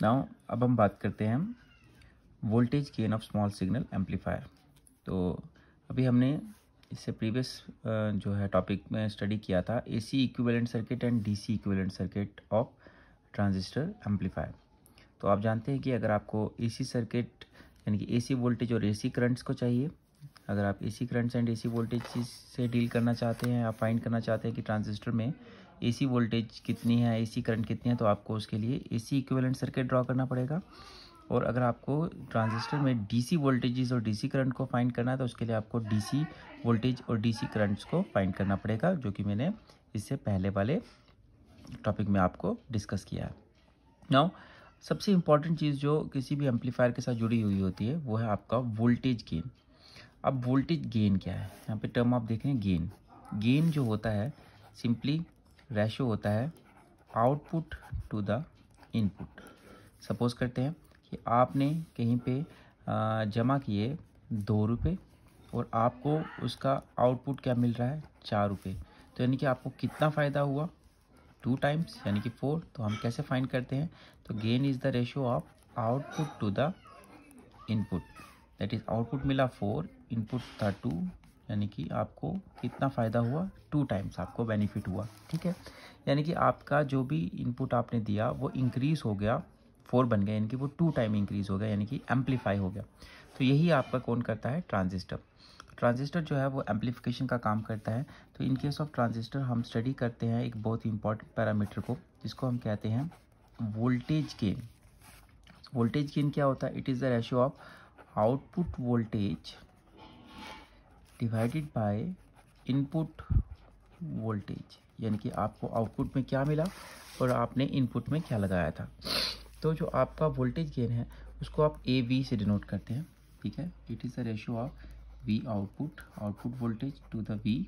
Now अब हम बात करते हैं voltage gain of small signal amplifier. तो अभी हमने इससे प्रीवियस जो है टॉपिक में स्टडी किया था AC equivalent circuit and DC equivalent circuit of transistor amplifier. तो आप जानते हैं कि अगर आपको एसी सर्किट यानी कि एसी वोल्टेज और एसी करंट्स को चाहिए, अगर आप AC currents and AC voltage से डील करना चाहते हैं, आप फाइंड करना चाहते हैं कि ट्रांजिस्टर में एसी वोल्टेज कितनी है, एसी करंट कितनी है, तो आपको उसके लिए एसी इक्विवेलेंट सर्किट ड्रॉ करना पड़ेगा। और अगर आपको ट्रांजिस्टर में डीसी वोल्टेजेस और डीसी करंट को फाइंड करना है तो उसके लिए आपको डीसी वोल्टेज और डीसी करंट्स को फाइंड करना पड़ेगा, जो कि मैंने इससे पहले वाले टॉपिक में आपको डिस्कस किया है। नाउ सबसे इम्पॉर्टेंट चीज़ जो किसी भी एम्पलीफायर के साथ जुड़ी हुई होती है वो है आपका वोल्टेज गेन। अब वोल्टेज गेन क्या है, यहाँ पे टर्म आप देख रहे हैं गेन। गेन जो होता है सिंपली रेशो होता है output to the input. Suppose करते हैं कि आपने कहीं पे जमा किए 2 रुपये और आपको उसका आउटपुट क्या मिल रहा है 4 रुपये, तो यानी कि आपको कितना फ़ायदा हुआ 2 टाइम्स यानी कि 4। तो हम कैसे फाइंड करते हैं, तो gain is the ratio of output to the input. That is output मिला 4, इनपुट था 2, यानी कि आपको कितना फ़ायदा हुआ 2 टाइम्स आपको बेनिफिट हुआ। ठीक है, यानी कि आपका जो भी इनपुट आपने दिया वो इंक्रीज़ हो गया, 4 बन गया, यानी कि वो 2 टाइम इंक्रीज़ हो गया, यानी कि एम्पलीफाई हो गया। तो यही आपका कौन करता है, ट्रांजिस्टर। ट्रांजिस्टर जो है वो एम्पलीफिकेशन का काम करता है। तो इन केस ऑफ ट्रांजिस्टर हम स्टडी करते हैं एक बहुत ही इंपॉर्टेंट पैरामीटर को, जिसको हम कहते हैं वोल्टेज गेन। वोल्टेज गेन क्या होता है, it is the ratio of output voltage divided by input voltage, यानी कि आपको आउटपुट में क्या मिला और आपने इनपुट में क्या लगाया था। तो जो आपका वोल्टेज गेन है उसको आप ए वी से डिनोट करते हैं। ठीक है, it is the ratio of V output voltage to the V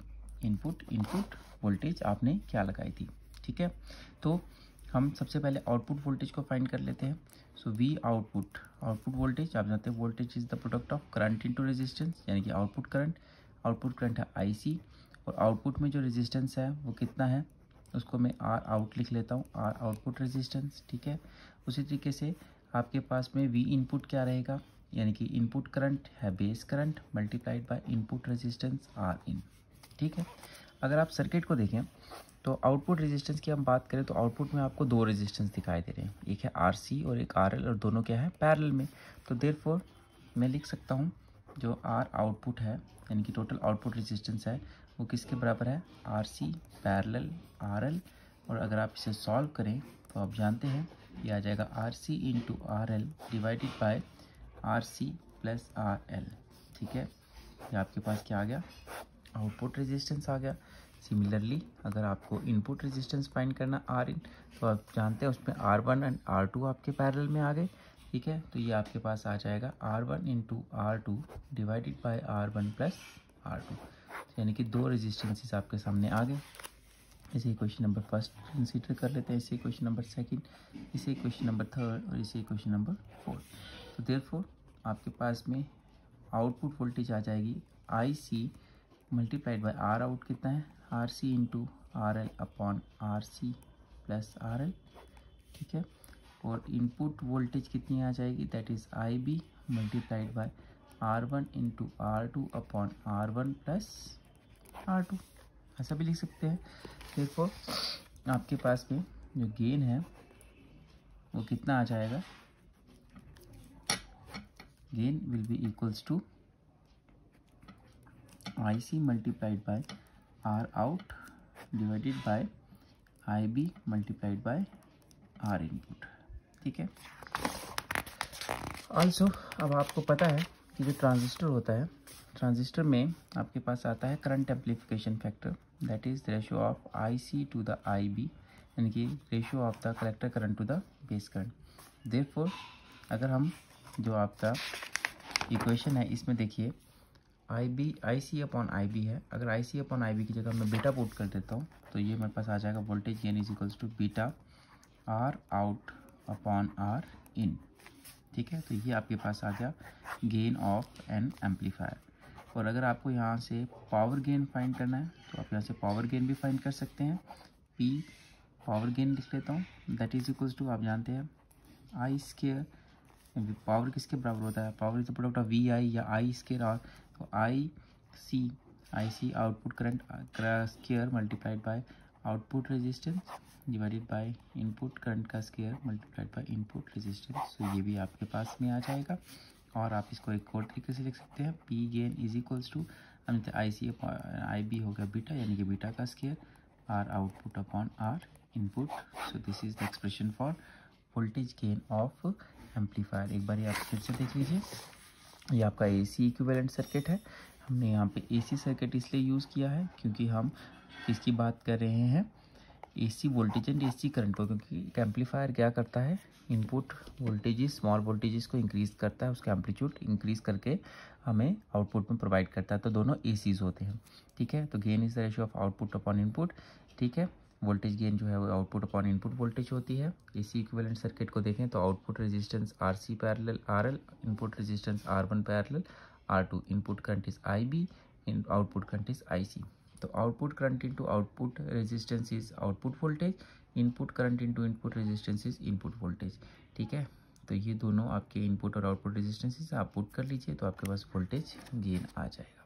input voltage आपने क्या लगाई थी। ठीक है, तो हम सबसे पहले आउटपुट वोल्टेज को फाइंड कर लेते हैं। सो वी आउटपुट वोल्टेज, आप जानते हैं voltage is the product of current into resistance, यानी कि आउटपुट करंट है आईसी, और आउटपुट में जो रेजिस्टेंस है वो कितना है उसको मैं आर आउट लिख लेता हूँ, आर आउटपुट रेजिस्टेंस। ठीक है, उसी तरीके से आपके पास में वी इनपुट क्या रहेगा, यानी कि इनपुट करंट है base current multiplied by input resistance R in. ठीक है, अगर आप सर्किट को देखें तो आउटपुट रेजिस्टेंस की हम बात करें तो आउटपुट में आपको 2 रेजिस्टेंस दिखाई दे रहे हैं, एक है आरसी और एक आरएल, और दोनों क्या है पैरेलल में। तो देयरफॉर मैं लिख सकता हूँ जो आर आउटपुट है यानी कि टोटल आउटपुट रेजिस्टेंस है वो किसके बराबर है, आरसी पैरेलल आरएल। और अगर आप इसे सॉल्व करें तो आप जानते हैं ये आ जाएगा RC into RL divided by RC plus RL. ठीक है, ये आपके पास क्या आ गया, आउटपुट रेजिस्टेंस आ गया। सिमिलरली अगर आपको इनपुट रेजिस्टेंस फाइंड करना आर इन, तो आप जानते हैं उसमें R1 एंड R2 आपके पैरेलल में आ गए। ठीक है, तो ये आपके पास आ जाएगा R1 into R2 divided by R1 plus R2, यानी कि 2 रेजिस्टेंसेस आपके सामने आ गए। इसे क्वेश्चन नंबर फर्स्ट कंसीडर कर लेते हैं, इसे क्वेश्चन नंबर सेकंड, इसे क्वेश्चन नंबर थर्ड और इसे क्वेश्चन नंबर फोर्थ। तो देयरफॉर आपके पास में आउटपुट वोल्टेज आ जाएगी I C multiplied by R out कितना है, R C into R L upon R C plus R L. ठीक है, और इनपुट वोल्टेज कितनी आ जाएगी, that is I B multiplied by R one into R two upon R one plus R two, ऐसा भी लिख सकते हैं। देखो आपके पास में जो गेन है वो कितना आ जाएगा, gain will be equals to I C multiplied by R out divided by I B multiplied by R input. ठीक है, ऑल्सो अब आपको पता है कि जो ट्रांजिस्टर होता है, ट्रांजिस्टर में आपके पास आता है current amplification factor, that is ratio of I C to the I B, यानी कि ratio of the collector current to the base current. Therefore अगर हम जो आपका इक्वेशन है इसमें देखिए आई सी अपॉन आई बी है, अगर आई सी अपॉन आई बी की जगह मैं बीटा पुट कर देता हूँ तो ये मेरे पास आ जाएगा voltage gain is equals to beta R out upon R in. ठीक है, तो ये आपके पास आ गया गेन ऑफ एन एम्पलीफायर। और अगर आपको यहाँ से पावर गेन फाइंड करना है तो आप यहाँ से पावर गेन भी फाइंड कर सकते हैं। पी पावर गेन लिख लेता हूँ, दैट इज इक्वल्स टू आप जानते हैं आई स्केयर, पावर किसके बराबर होता है, power is the product of V I या आई स्केयर आर, तो I C output current square multiplied by output resistance divided by input current का square multiplied by input resistance. तो ये भी आपके पास में आ जाएगा। और आप इसको एक और तरीके से लिख सकते हैं, P gain is equals to I C I B हो गया बीटा, यानी कि बीटा का square, R output upon R input. So this is the expression for voltage gain of amplifier. एक बार आप फिर से देख लीजिए, ये आपका एसी इक्विवेलेंट सर्किट है। हमने यहाँ पे एसी सर्किट इसलिए यूज़ किया है क्योंकि हम किसकी बात कर रहे हैं, AC voltage and AC current को, क्योंकि एम्पलीफायर क्या करता है, इनपुट वोल्टेजेस स्मॉल वोल्टेजेस को इंक्रीज़ करता है, उसका एम्पलीट्यूड इंक्रीज़ करके हमें आउटपुट में प्रोवाइड करता है। तो दोनों एसीज होते हैं, ठीक है। तो gain is the ratio of output upon input, ठीक है। वोल्टेज गेन जो है वो आउटपुट अपॉन इनपुट वोल्टेज होती है। एसी इक्विवेलेंट सर्किट को देखें तो output resistance R C parallel R L, input resistance R one parallel R two, input current is I B, output current is I C. तो output current into output resistance is output voltage, input current into input resistance is input voltage, ठीक है। तो ये दोनों आपके input और output resistances आप put कर लीजिए तो आपके पास वोल्टेज गेन आ जाएगा।